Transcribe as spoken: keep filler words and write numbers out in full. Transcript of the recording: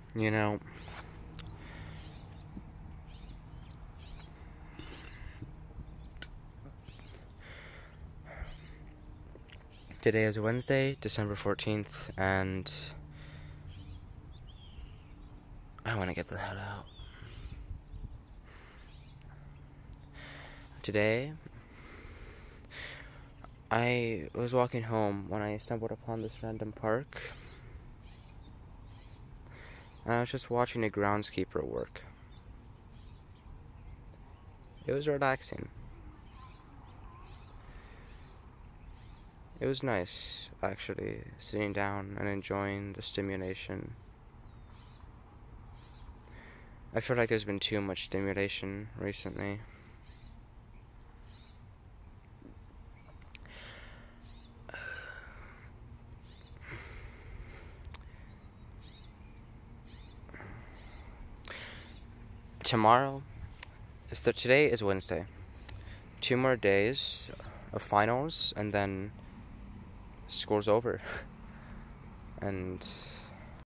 You know, today is Wednesday, December fourteenth, and I want to get the hell out. Today, I was walking home when I stumbled upon this random park, and I was just watching a groundskeeper work. It was relaxing. It was nice, actually, sitting down and enjoying the stimulation. I feel like there's been too much stimulation recently. Tomorrow, is the, today is Wednesday. Two more days of finals, and then school's over. And